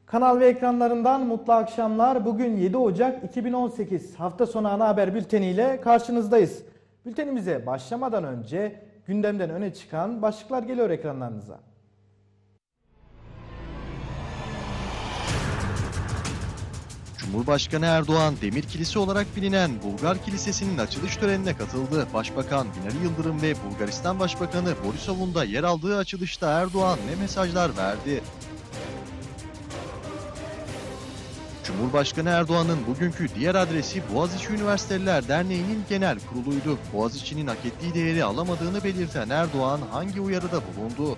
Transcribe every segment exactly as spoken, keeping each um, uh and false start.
Kanal ve ekranlarından mutlu akşamlar. Bugün yedi Ocak iki bin on sekiz hafta sonu ana haber bülteniyle karşınızdayız. Bültenimize başlamadan önce gündemden öne çıkan başlıklar geliyor ekranlarınıza. Cumhurbaşkanı Erdoğan, Demir Kilise olarak bilinen Bulgar Kilisesi'nin açılış törenine katıldı. Başbakan Binali Yıldırım ve Bulgaristan Başbakanı Borisov'un da yer aldığı açılışta Erdoğan ne mesajlar verdi? Cumhurbaşkanı Erdoğan'ın bugünkü diğer adresi Boğaziçi Üniversiteliler Derneği'nin genel kuruluydu. Boğaziçi'nin hak ettiği değeri alamadığını belirten Erdoğan hangi uyarıda bulundu?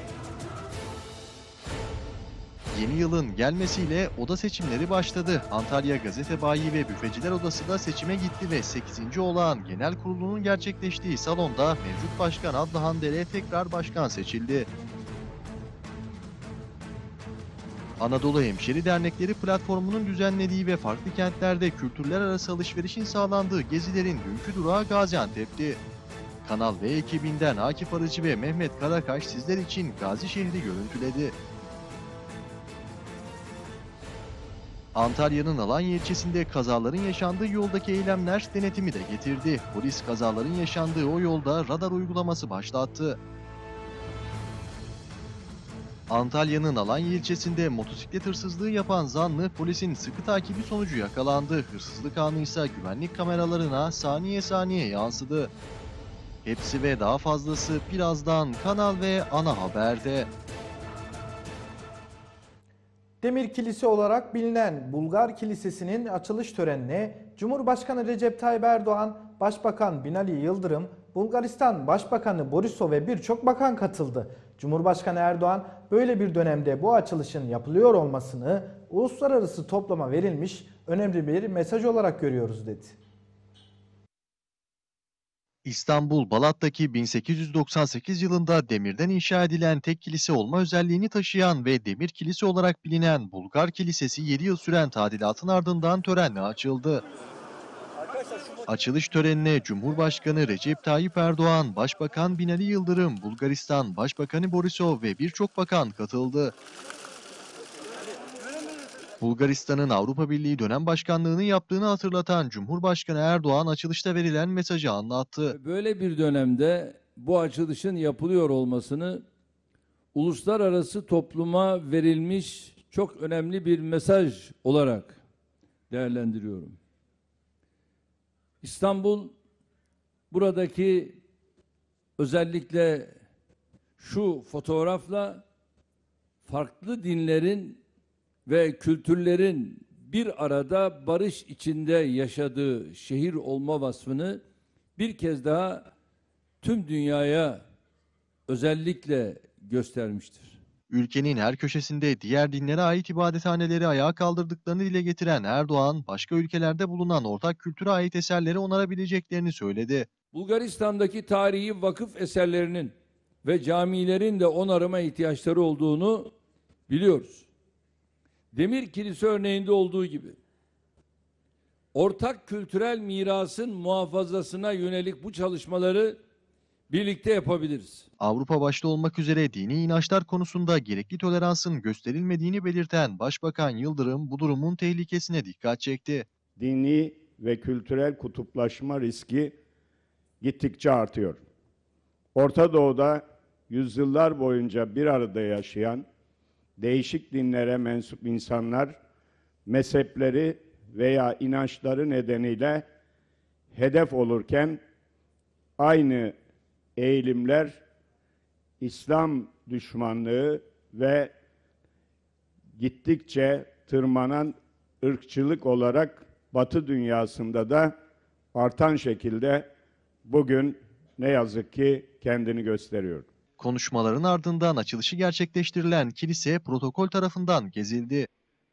Yeni yılın gelmesiyle oda seçimleri başladı. Antalya Gazete Bayi ve Büfeciler Odası da seçime gitti ve sekizinci olağan genel kurulunun gerçekleştiği salonda mevcut başkan Adlıhan Dere tekrar başkan seçildi. Anadolu Hemşeri Dernekleri platformunun düzenlediği ve farklı kentlerde kültürler arası alışverişin sağlandığı gezilerin dünkü durağı Gaziantep'ti. Kanal V ekibinden Akif Arıcı ve Mehmet Karakaş sizler için Gazi şehri görüntüledi. Antalya'nın Alanya ilçesinde kazaların yaşandığı yoldaki eylemler denetimi de getirdi. Polis kazaların yaşandığı o yolda radar uygulaması başlattı. Antalya'nın Alanya ilçesinde motosiklet hırsızlığı yapan zanlı polisin sıkı takibi sonucu yakalandı. Hırsızlık anı ise güvenlik kameralarına saniye saniye yansıdı. Hepsi ve daha fazlası birazdan Kanal ve Ana Haber'de. Demir Kilise olarak bilinen Bulgar Kilisesi'nin açılış törenine Cumhurbaşkanı Recep Tayyip Erdoğan, Başbakan Binali Yıldırım, Bulgaristan Başbakanı Borisov ve birçok bakan katıldı. Cumhurbaşkanı Erdoğan böyle bir dönemde bu açılışın yapılıyor olmasını uluslararası topluma verilmiş önemli bir mesaj olarak görüyoruz dedi. İstanbul Balat'taki bin sekiz yüz doksan sekiz yılında demirden inşa edilen tek kilise olma özelliğini taşıyan ve Demir Kilise olarak bilinen Bulgar Kilisesi yedi yıl süren tadilatın ardından törenle açıldı. Açılış törenine Cumhurbaşkanı Recep Tayyip Erdoğan, Başbakan Binali Yıldırım, Bulgaristan Başbakanı Borisov ve birçok bakan katıldı. Bulgaristan'ın Avrupa Birliği dönem başkanlığını yaptığını hatırlatan Cumhurbaşkanı Erdoğan açılışta verilen mesajı anlattı. Böyle bir dönemde bu açılışın yapılıyor olmasını uluslararası topluma verilmiş çok önemli bir mesaj olarak değerlendiriyorum. İstanbul buradaki özellikle şu fotoğrafla farklı dinlerin ve kültürlerin bir arada barış içinde yaşadığı şehir olma vasfını bir kez daha tüm dünyaya özellikle göstermiştir. Ülkenin her köşesinde diğer dinlere ait ibadethaneleri ayağa kaldırdıklarını dile getiren Erdoğan, başka ülkelerde bulunan ortak kültüre ait eserleri onarabileceklerini söyledi. Bulgaristan'daki tarihi vakıf eserlerinin ve camilerin de onarıma ihtiyaçları olduğunu biliyoruz. Demir Kilise örneğinde olduğu gibi ortak kültürel mirasın muhafazasına yönelik bu çalışmaları birlikte yapabiliriz. Avrupa başta olmak üzere dini inançlar konusunda gerekli toleransın gösterilmediğini belirten Başbakan Yıldırım bu durumun tehlikesine dikkat çekti. Dini ve kültürel kutuplaşma riski gittikçe artıyor. Orta Doğu'da yüzyıllar boyunca bir arada yaşayan değişik dinlere mensup insanlar mezhepleri veya inançları nedeniyle hedef olurken aynı eğilimler İslam düşmanlığı ve gittikçe tırmanan ırkçılık olarak Batı dünyasında da artan şekilde bugün ne yazık ki kendini gösteriyor. Konuşmaların ardından açılışı gerçekleştirilen kilise protokol tarafından gezildi.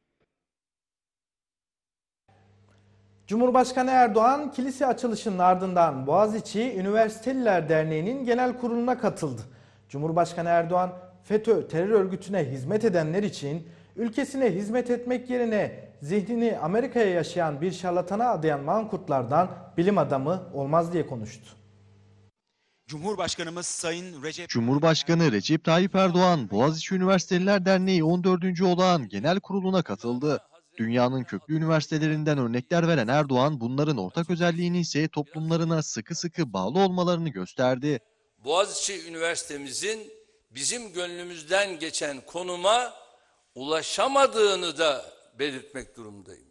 Cumhurbaşkanı Erdoğan kilise açılışının ardından Boğaziçi Üniversiteliler Derneği'nin genel kuruluna katıldı. Cumhurbaşkanı Erdoğan, FETÖ terör örgütüne hizmet edenler için ülkesine hizmet etmek yerine zihnini Amerika'ya yaşayan bir şarlatana adayan mankurtlardan bilim adamı olmaz diye konuştu. Cumhurbaşkanımız Sayın Recep Cumhurbaşkanı Recep Tayyip Erdoğan, Boğaziçi Üniversiteliler Derneği on dördüncü olağan genel kuruluna katıldı. Dünyanın köklü üniversitelerinden örnekler veren Erdoğan, bunların ortak özelliğini ise toplumlarına sıkı sıkı bağlı olmalarını gösterdi. Boğaziçi Üniversitemizin bizim gönlümüzden geçen konuma ulaşamadığını da belirtmek durumundayım.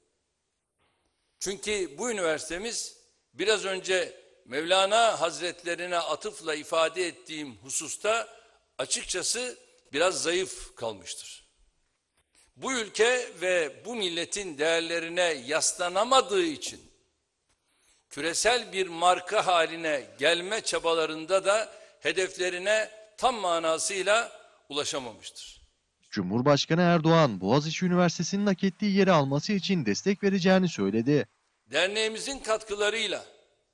Çünkü bu üniversitemiz biraz önce Mevlana Hazretlerine atıfla ifade ettiğim hususta açıkçası biraz zayıf kalmıştır. Bu ülke ve bu milletin değerlerine yaslanamadığı için küresel bir marka haline gelme çabalarında da hedeflerine tam manasıyla ulaşamamıştır. Cumhurbaşkanı Erdoğan, Boğaziçi Üniversitesi'nin hak ettiği yeri alması için destek vereceğini söyledi. Derneğimizin katkılarıyla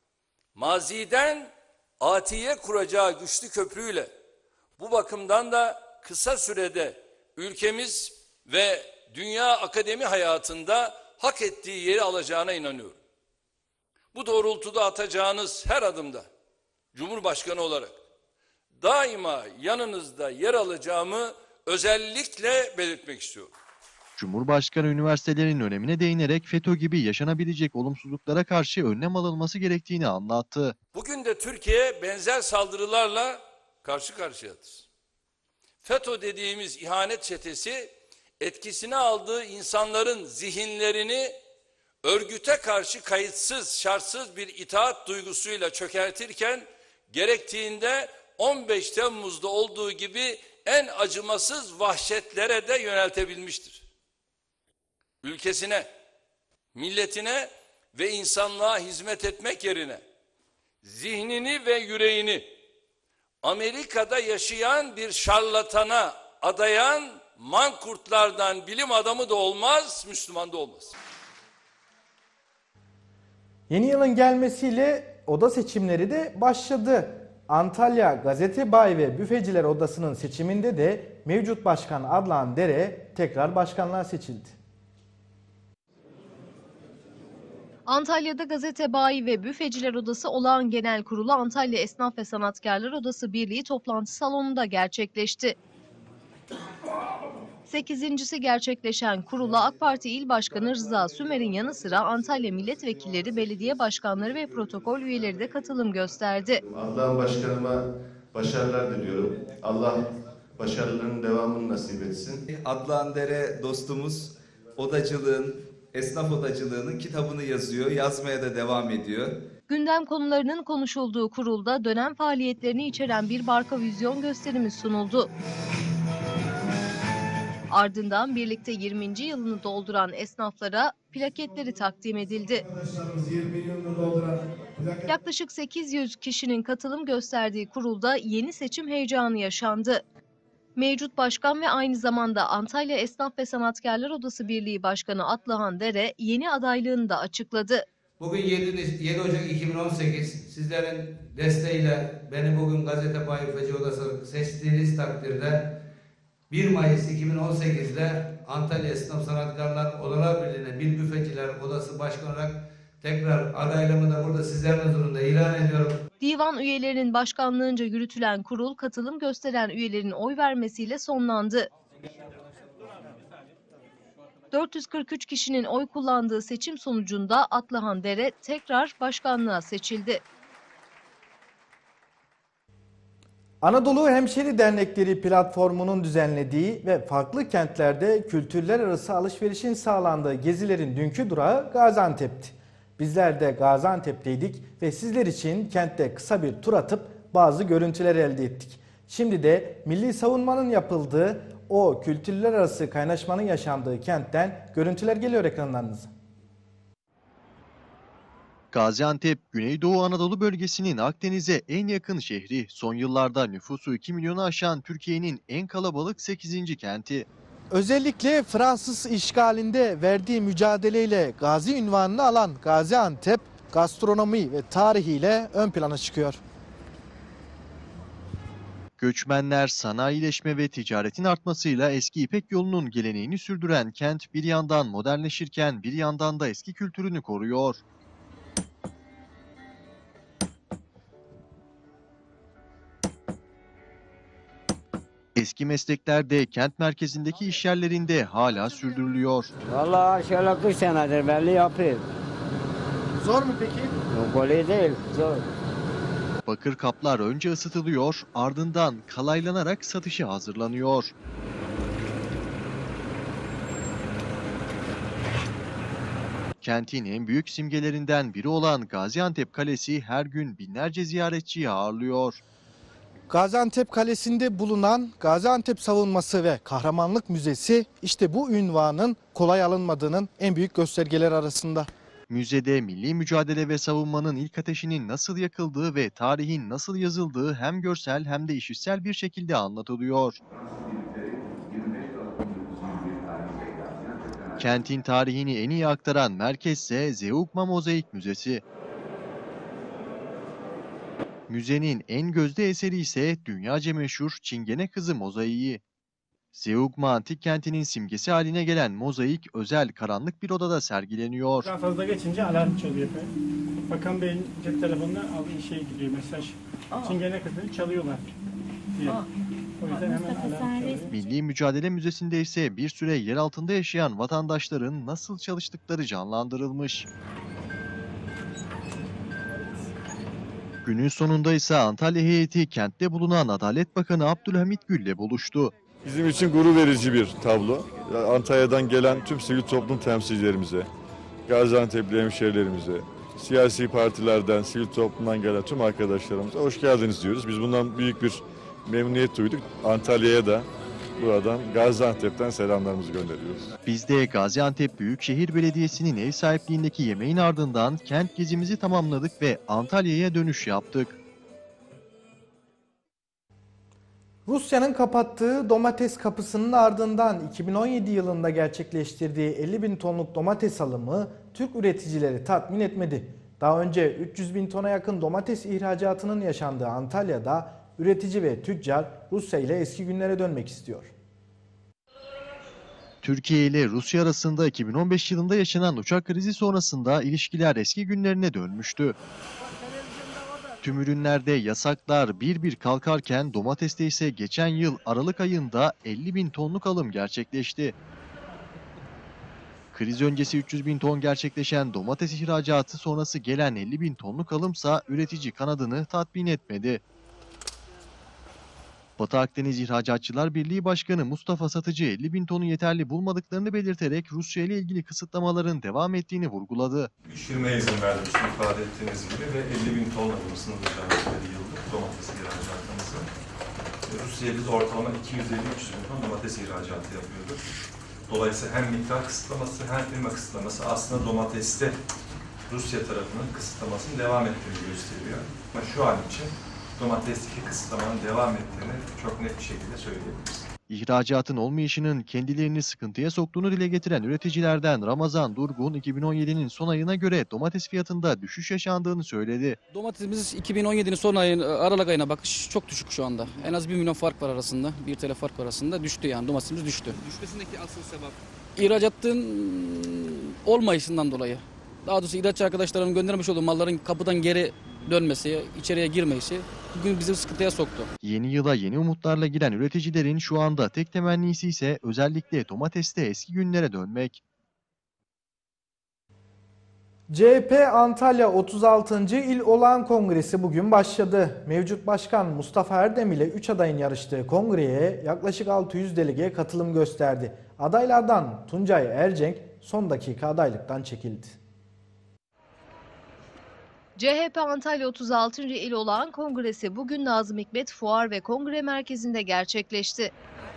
maziden atiye kuracağı güçlü köprüyle bu bakımdan da kısa sürede ülkemiz ve dünya akademi hayatında hak ettiği yeri alacağına inanıyorum. Bu doğrultuda atacağınız her adımda Cumhurbaşkanı olarak daima yanınızda yer alacağımı özellikle belirtmek istiyorum. Cumhurbaşkanı üniversitelerin önemine değinerek FETÖ gibi yaşanabilecek olumsuzluklara karşı önlem alınması gerektiğini anlattı. Bugün de Türkiye benzer saldırılarla karşı karşıyadır. FETÖ dediğimiz ihanet çetesi etkisine aldığı insanların zihinlerini örgüte karşı kayıtsız, şartsız bir itaat duygusuyla çökertirken gerektiğinde on beş Temmuz'da olduğu gibi en acımasız vahşetlere de yöneltebilmiştir. Ülkesine, milletine ve insanlığa hizmet etmek yerine zihnini ve yüreğini Amerika'da yaşayan bir şarlatana adayan mankurtlardan bilim adamı da olmaz, Müslüman da olmaz. Yeni yılın gelmesiyle oda seçimleri de başladı. Antalya Gazete Bayi ve Büfeciler Odası'nın seçiminde de mevcut başkan Adnan Dere tekrar başkanlığa seçildi. Antalya'da Gazete Bayi ve Büfeciler Odası Olağan Genel Kurulu Antalya Esnaf ve Sanatkarlar Odası Birliği toplantı salonunda gerçekleşti. sekizincisi gerçekleşen kurula AK Parti İl Başkanı Rıza Sümer'in yanı sıra Antalya milletvekilleri, belediye başkanları ve protokol üyeleri de katılım gösterdi. Adnan Başkanıma başarılar diliyorum. Allah başarılarının devamını nasip etsin. Adnan Dere dostumuz odacılığın, esnaf odacılığının kitabını yazıyor, yazmaya da devam ediyor. Gündem konularının konuşulduğu kurulda dönem faaliyetlerini içeren bir barka vizyon gösterimi sunuldu. Ardından birlikte yirminci yılını dolduran esnaflara plaketleri takdim edildi. Yaklaşık sekiz yüz kişinin katılım gösterdiği kurulda yeni seçim heyecanı yaşandı. Mevcut başkan ve aynı zamanda Antalya Esnaf ve Sanatkarlar Odası Birliği Başkanı Atlıhan Dere yeni adaylığını da açıkladı. Bugün yedi Ocak iki bin on sekiz sizlerin desteğiyle beni bugün Gazete Bayi Büfeci Odası seçtiğiniz takdirde bir Mayıs iki bin on sekiz'de Antalya Esnaf Sanatkarlar Odalar Birliği'ne bir Büfeciler Odası Başkanı olarak tekrar adaylığımı da burada sizlerin huzurunda ilan ediyorum. Divan üyelerinin başkanlığınca yürütülen kurul katılım gösteren üyelerin oy vermesiyle sonlandı. dört yüz kırk üç kişinin oy kullandığı seçim sonucunda Atlıhan Dere tekrar başkanlığa seçildi. Anadolu Hemşeri Dernekleri platformunun düzenlediği ve farklı kentlerde kültürler arası alışverişin sağlandığı gezilerin dünkü durağı Gaziantep'ti. Bizler de Gaziantep'teydik ve sizler için kentte kısa bir tur atıp bazı görüntüler elde ettik. Şimdi de milli savunmanın yapıldığı o kültürler arası kaynaşmanın yaşandığı kentten görüntüler geliyor ekranlarınıza. Gaziantep, Güneydoğu Anadolu bölgesinin Akdeniz'e en yakın şehri, son yıllarda nüfusu iki milyonu aşan Türkiye'nin en kalabalık sekizinci kenti. Özellikle Fransız işgalinde verdiği mücadeleyle Gazi unvanını alan Gaziantep, gastronomi ve tarihiyle ön plana çıkıyor. Göçmenler, sanayileşme ve ticaretin artmasıyla eski İpek yolunun geleneğini sürdüren kent bir yandan modernleşirken bir yandan da eski kültürünü koruyor. Eski meslekler de kent merkezindeki işyerlerinde hala sürdürülüyor. Vallahi şöyle kırk senedir belli yapayım. Zor mu peki? Yok kolay değil, zor. Bakır kaplar önce ısıtılıyor, ardından kalaylanarak satışa hazırlanıyor. Kentin en büyük simgelerinden biri olan Gaziantep Kalesi her gün binlerce ziyaretçiyi ağırlıyor. Gaziantep Kalesi'nde bulunan Gaziantep Savunması ve Kahramanlık Müzesi işte bu ünvanın kolay alınmadığının en büyük göstergeleri arasında. Müzede milli mücadele ve savunmanın ilk ateşinin nasıl yakıldığı ve tarihin nasıl yazıldığı hem görsel hem de işitsel bir şekilde anlatılıyor. Kentin tarihini en iyi aktaran merkezse Zeugma Mozaik Müzesi. Müzenin en gözde eseri ise dünyaca meşhur Çingene Kızı mozaiği. Zeugma Antik Kenti'nin simgesi haline gelen mozaik özel karanlık bir odada sergileniyor. Daha fazla geçince alarm çalıyor. Bakan Bey'in cep telefonuna aldığı şey gidiyor, mesaj. Çingene Kızı'nı çalıyorlar diye. O yüzden hemen alarm çalıyor. Milli Mücadele Müzesi'nde ise bir süre yer altında yaşayan vatandaşların nasıl çalıştıkları canlandırılmış. Günün sonunda ise Antalya heyeti kentte bulunan Adalet Bakanı Abdülhamit Gül'le buluştu. Bizim için gurur verici bir tablo. Antalya'dan gelen tüm sivil toplum temsilcilerimize, Gaziantep'li hemşehrilerimize, siyasi partilerden, sivil toplumdan gelen tüm arkadaşlarımıza hoş geldiniz diyoruz. Biz bundan büyük bir memnuniyet duyduk. Antalya'ya da buradan Gaziantep'ten selamlarımızı gönderiyoruz. Biz de Gaziantep Büyükşehir Belediyesi'nin ev sahipliğindeki yemeğin ardından kent gezimizi tamamladık ve Antalya'ya dönüş yaptık. Rusya'nın kapattığı domates kapısının ardından iki bin on yedi yılında gerçekleştirdiği elli bin tonluk domates alımı Türk üreticileri tatmin etmedi. Daha önce üç yüz bin tona yakın domates ihracatının yaşandığı Antalya'da üretici ve tüccar Rusya ile eski günlere dönmek istiyor. Türkiye ile Rusya arasında iki bin on beş yılında yaşanan uçak krizi sonrasında ilişkiler eski günlerine dönmüştü. Tüm ürünlerde yasaklar bir bir kalkarken domateste ise geçen yıl Aralık ayında elli bin tonluk alım gerçekleşti. Kriz öncesi üç yüz bin ton gerçekleşen domates ihracatı sonrası gelen elli bin tonluk alımsa üretici kanadını tatmin etmedi. Batı Akdeniz İhracatçılar Birliği Başkanı Mustafa Satıcı elli bin tonu yeterli bulmadıklarını belirterek Rusya ile ilgili kısıtlamaların devam ettiğini vurguladı. Düşürmeye izin verdik ifade ettiğiniz gibi ve elli bin ton alımısını düzenledi yıllık domates ihracatımızı. Rusya'ya biz ortalama iki yüz elli üç yüz bin ton domates ihracatı yapıyorduk. Dolayısıyla hem miktar kısıtlaması hem firma kısıtlaması aslında domateste Rusya tarafının kısıtlamasının devam ettiğini gösteriyor. Ama şu an için domatesteki kısıtlamanın devam ettiğini çok net bir şekilde söyleyebiliriz. İhracatın olmayışının kendilerini sıkıntıya soktuğunu dile getiren üreticilerden Ramazan Durgun, iki bin on yedinin son ayına göre domates fiyatında düşüş yaşandığını söyledi. Domatesimiz iki bin on yedinin son ayın Aralık ayına bakış çok düşük şu anda. En az bir milyon fark var arasında, bir T L fark var arasında düştü yani domatesimiz düştü. Düşmesindeki asıl sebep? İhracatın olmayışından dolayı. Daha doğrusu ihraç arkadaşlarımın göndermiş olduğu malların kapıdan geri dönmesi, içeriye girmesi bugün bizi sıkıntıya soktu. Yeni yıla yeni umutlarla giren üreticilerin şu anda tek temennisi ise özellikle domateste eski günlere dönmek. C H P Antalya otuz altıncı İl Olağan Kongresi bugün başladı. Mevcut Başkan Mustafa Erdem ile üç adayın yarıştığı kongreye yaklaşık altı yüz delege katılım gösterdi. Adaylardan Tuncay Ercenk son dakika adaylıktan çekildi. C H P Antalya otuz altıncı İl Olağan Kongresi bugün Nazım Hikmet Fuar ve Kongre Merkezi'nde gerçekleşti.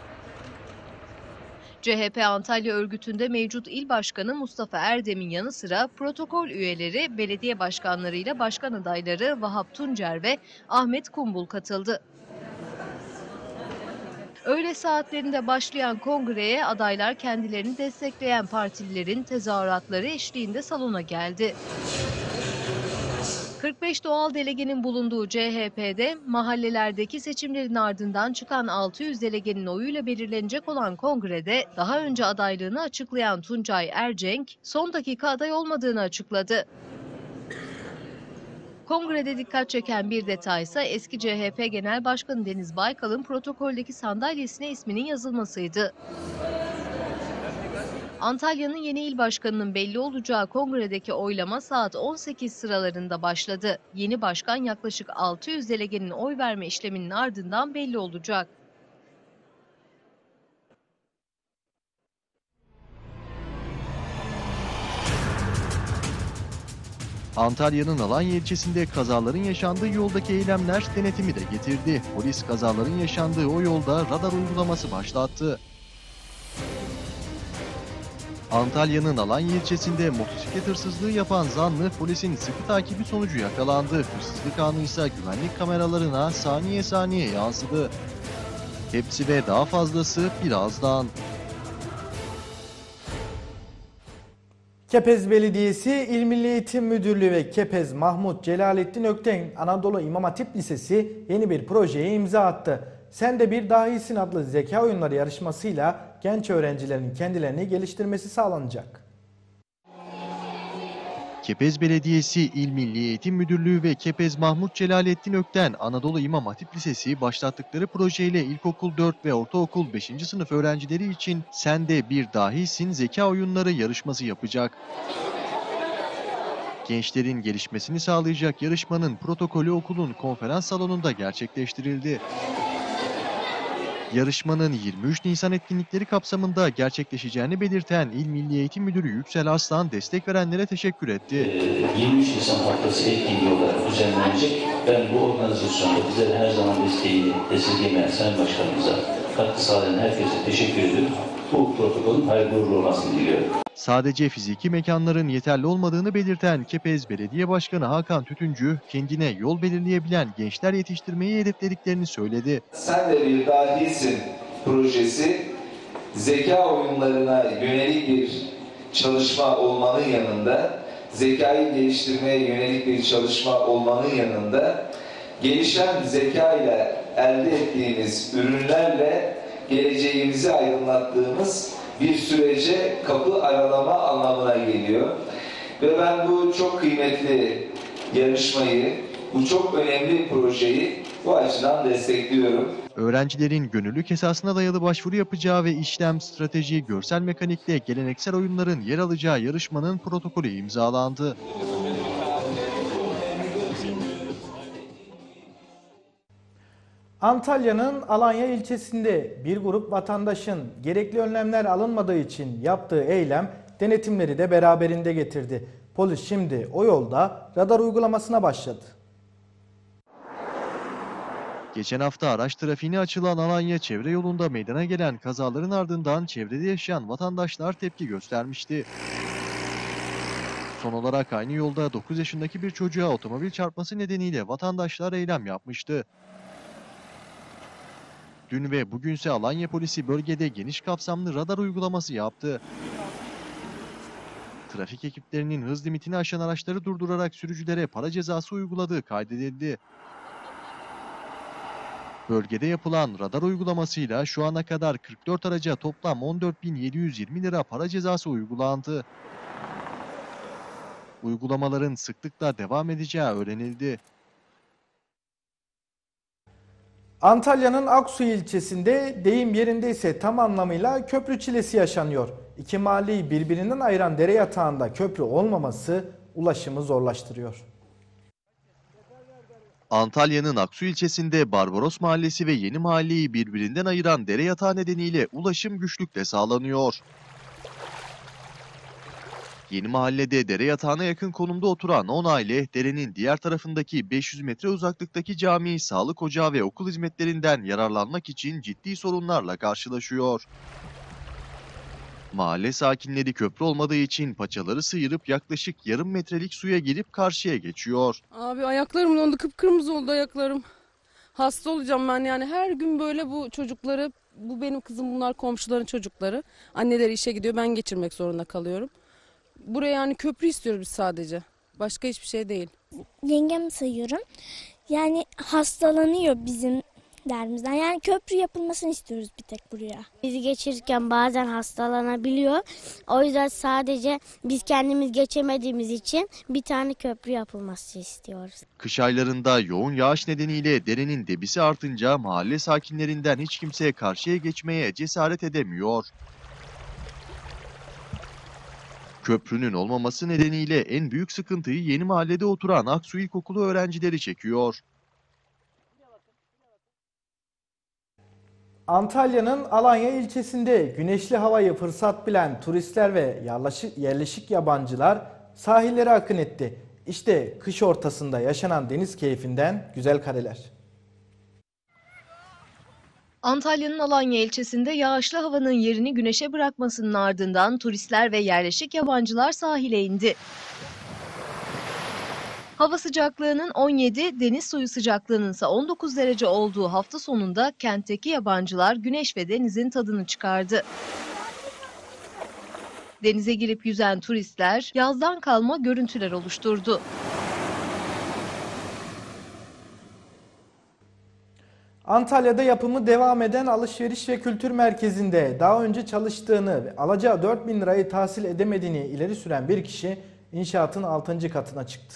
C H P Antalya örgütünde mevcut il başkanı Mustafa Erdem'in yanı sıra protokol üyeleri, belediye başkanlarıyla başkan adayları Vahap Tuncer ve Ahmet Kumbul katıldı. Öğle saatlerinde başlayan kongreye adaylar kendilerini destekleyen partililerin tezahüratları eşliğinde salona geldi. kırk beş doğal delegenin bulunduğu C H P'de mahallelerdeki seçimlerin ardından çıkan altı yüz delegenin oyuyla belirlenecek olan kongrede daha önce adaylığını açıklayan Tuncay Ercenk son dakika aday olmadığını açıkladı. Kongrede dikkat çeken bir detay ise eski C H P Genel Başkanı Deniz Baykal'ın protokoldeki sandalyesine isminin yazılmasıydı. Antalya'nın yeni il başkanının belli olacağı kongredeki oylama saat on sekiz sıralarında başladı. Yeni başkan yaklaşık altı yüz delegenin oy verme işleminin ardından belli olacak. Antalya'nın Alanya ilçesinde kazaların yaşandığı yoldaki eylemler denetimi de getirdi. Polis kazaların yaşandığı o yolda radar uygulaması başlattı. Antalya'nın Alanya ilçesinde motosiklet hırsızlığı yapan zanlı polisin sıkı takibi sonucu yakalandı. Hırsızlık anı ise güvenlik kameralarına saniye saniye yansıdı. Hepsi ve daha fazlası birazdan. Kepez Belediyesi, İl Milli Eğitim Müdürlüğü ve Kepez Mahmut Celalettin Ökten Anadolu İmam Hatip Lisesi yeni bir projeye imza attı. Sen de bir dahisin adlı zeka oyunları yarışmasıyla genç öğrencilerin kendilerini geliştirmesi sağlanacak. Kepez Belediyesi, İl Milli Eğitim Müdürlüğü ve Kepez Mahmut Celalettin Ökten Anadolu İmam Hatip Lisesi başlattıkları projeyle ilkokul dört ve ortaokul beşinci sınıf öğrencileri için Sen de bir dahisin zeka oyunları yarışması yapacak. Gençlerin gelişmesini sağlayacak yarışmanın protokolü okulun konferans salonunda gerçekleştirildi. Yarışmanın yirmi üç Nisan etkinlikleri kapsamında gerçekleşeceğini belirten İl Milli Eğitim Müdürü Yüksel Aslan destek verenlere teşekkür etti. yirmi üç Nisan haftası etkinliği olarak düzenlenecek. Ben bu organizasyonda bize her zaman desteğini esirgemeyen Sayın Başkanımıza, katkı sağlayan herkese teşekkür ediyorum. Bu protokolün hayırlı uğurlu olmasını diliyorum. Sadece fiziki mekanların yeterli olmadığını belirten Kepez Belediye Başkanı Hakan Tütüncü, kendine yol belirleyebilen gençler yetiştirmeyi hedeflediklerini söyledi. Sen de bir dahisin projesi zeka oyunlarına yönelik bir çalışma olmanın yanında, zekayı geliştirmeye yönelik bir çalışma olmanın yanında, gelişen zeka ile elde ettiğimiz ürünlerle geleceğimizi aydınlattığımız bir sürece kapı aralama anlamına geliyor. Ve ben bu çok kıymetli yarışmayı, bu çok önemli projeyi bu açıdan destekliyorum. Öğrencilerin gönüllülük esasına dayalı başvuru yapacağı ve işlem, strateji, görsel mekanikle geleneksel oyunların yer alacağı yarışmanın protokolü imzalandı. Antalya'nın Alanya ilçesinde bir grup vatandaşın gerekli önlemler alınmadığı için yaptığı eylem denetimleri de beraberinde getirdi. Polis şimdi o yolda radar uygulamasına başladı. Geçen hafta araç trafiğine açılan Alanya çevre yolunda meydana gelen kazaların ardından çevrede yaşayan vatandaşlar tepki göstermişti. Son olarak aynı yolda dokuz yaşındaki bir çocuğa otomobil çarpması nedeniyle vatandaşlar eylem yapmıştı. Dün ve bugünse Alanya polisi bölgede geniş kapsamlı radar uygulaması yaptı. Trafik ekiplerinin hız limitini aşan araçları durdurarak sürücülere para cezası uyguladığı kaydedildi. Bölgede yapılan radar uygulamasıyla şu ana kadar kırk dört araca toplam on dört bin yedi yüz yirmi lira para cezası uygulandı. Uygulamaların sıklıkla devam edeceği öğrenildi. Antalya'nın Aksu ilçesinde deyim yerindeyse tam anlamıyla köprü çilesi yaşanıyor. İki mahalleyi birbirinden ayıran dere yatağında köprü olmaması ulaşımı zorlaştırıyor. Antalya'nın Aksu ilçesinde Barbaros Mahallesi ve Yeni Mahalleyi birbirinden ayıran dere yatağı nedeniyle ulaşım güçlükle sağlanıyor. Yeni Mahalle'de dere yatağına yakın konumda oturan on aile, derenin diğer tarafındaki beş yüz metre uzaklıktaki cami, sağlık ocağı ve okul hizmetlerinden yararlanmak için ciddi sorunlarla karşılaşıyor. Mahalle sakinleri köprü olmadığı için paçaları sıyırıp yaklaşık yarım metrelik suya girip karşıya geçiyor. Abi ayaklarım dondu, kıpkırmızı oldu ayaklarım. Hasta olacağım ben yani, her gün böyle bu çocukları, bu benim kızım, bunlar komşuların çocukları. Anneleri işe gidiyor, ben geçirmek zorunda kalıyorum. Buraya yani köprü istiyoruz biz sadece. Başka hiçbir şey değil. Yengem sayıyorum. Yani hastalanıyor bizim derimizden. Yani köprü yapılmasını istiyoruz bir tek buraya. Bizi geçirirken bazen hastalanabiliyor. O yüzden sadece biz kendimiz geçemediğimiz için bir tane köprü yapılması istiyoruz. Kış aylarında yoğun yağış nedeniyle derenin debisi artınca mahalle sakinlerinden hiç kimse karşıya geçmeye cesaret edemiyor. Köprünün olmaması nedeniyle en büyük sıkıntıyı Yeni Mahalle'de oturan Aksu İlkokulu öğrencileri çekiyor. Antalya'nın Alanya ilçesinde güneşli havayı fırsat bilen turistler ve yerleşik, yerleşik yabancılar sahillere akın etti. İşte kış ortasında yaşanan deniz keyfinden güzel kareler. Antalya'nın Alanya ilçesinde yağışlı havanın yerini güneşe bırakmasının ardından turistler ve yerleşik yabancılar sahile indi. Hava sıcaklığının on yedi, deniz suyu sıcaklığının ise on dokuz derece olduğu hafta sonunda kentteki yabancılar güneş ve denizin tadını çıkardı. Denize girip yüzen turistler yazdan kalma görüntüler oluşturdu. Antalya'da yapımı devam eden alışveriş ve kültür merkezinde daha önce çalıştığını ve alacağı dört bin lirayı tahsil edemediğini ileri süren bir kişi inşaatın altıncı katına çıktı.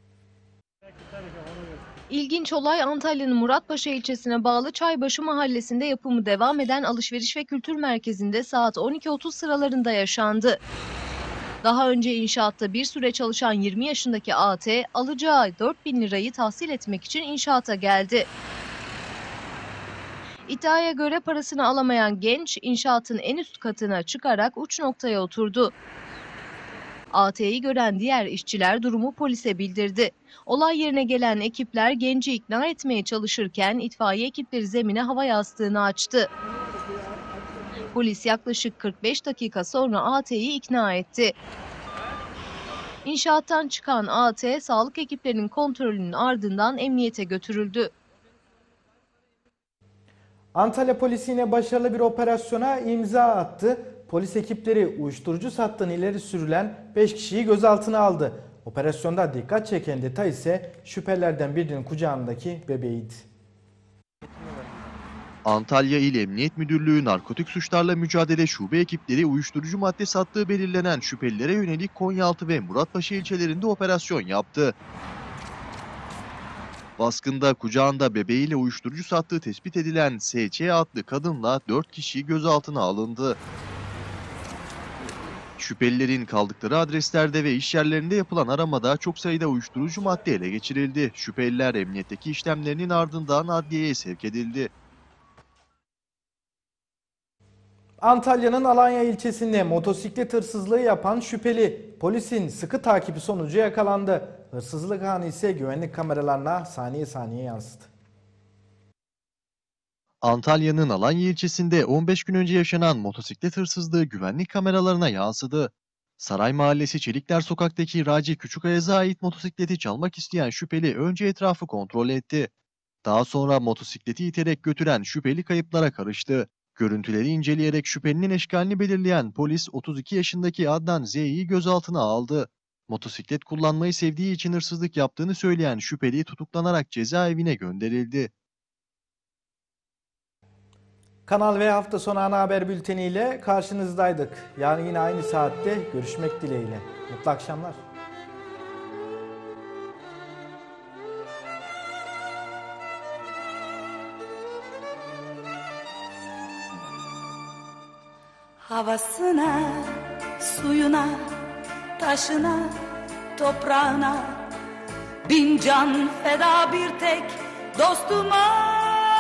İlginç olay Antalya'nın Muratpaşa ilçesine bağlı Çaybaşı mahallesinde yapımı devam eden alışveriş ve kültür merkezinde saat on iki otuz sıralarında yaşandı. Daha önce inşaatta bir süre çalışan yirmi yaşındaki A T, alacağı dört bin lirayı tahsil etmek için inşaata geldi. İddiaya göre parasını alamayan genç inşaatın en üst katına çıkarak uç noktaya oturdu. A T'yi gören diğer işçiler durumu polise bildirdi. Olay yerine gelen ekipler genci ikna etmeye çalışırken itfaiye ekipleri zemine hava yastığını açtı. Polis yaklaşık kırk beş dakika sonra A T'yi ikna etti. İnşaattan çıkan A T, sağlık ekiplerinin kontrolünün ardından emniyete götürüldü. Antalya polisi yine başarılı bir operasyona imza attı. Polis ekipleri uyuşturucu sattığını ileri sürülen beş kişiyi gözaltına aldı. Operasyonda dikkat çeken detay ise şüphelilerden birinin kucağındaki bebeğiydi. Antalya İl Emniyet Müdürlüğü Narkotik Suçlarla Mücadele Şube ekipleri uyuşturucu madde sattığı belirlenen şüphelilere yönelik Konyaaltı ve Muratpaşa ilçelerinde operasyon yaptı. Baskında kucağında bebeğiyle uyuşturucu sattığı tespit edilen S Ç adlı kadınla dört kişi gözaltına alındı. Şüphelilerin kaldıkları adreslerde ve iş yerlerinde yapılan aramada çok sayıda uyuşturucu madde ele geçirildi. Şüpheliler emniyetteki işlemlerinin ardından adliyeye sevk edildi. Antalya'nın Alanya ilçesinde motosiklet hırsızlığı yapan şüpheli polisin sıkı takibi sonucu yakalandı. Hırsızlık anı ise güvenlik kameralarına saniye saniye yansıdı. Antalya'nın Alanya ilçesinde on beş gün önce yaşanan motosiklet hırsızlığı güvenlik kameralarına yansıdı. Saray Mahallesi Çelikler Sokak'taki Raci Küçükayaz'a ait motosikleti çalmak isteyen şüpheli önce etrafı kontrol etti. Daha sonra motosikleti iterek götüren şüpheli kayıplara karıştı. Görüntüleri inceleyerek şüphelinin eşkalini belirleyen polis otuz iki yaşındaki Adnan Z'yi gözaltına aldı. Motosiklet kullanmayı sevdiği için hırsızlık yaptığını söyleyen şüpheli tutuklanarak cezaevine gönderildi. Kanal V hafta sonu ana haber bülteniyle karşınızdaydık. Yarın yine aynı saatte görüşmek dileğiyle. Mutlu akşamlar. Havasına, suyuna, taşına, toprağına bin can feda bir tek dostuma.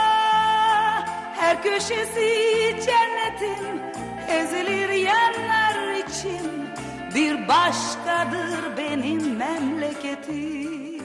Her köşesi cennetin ezilir yerler için bir başkadır benim memleketim.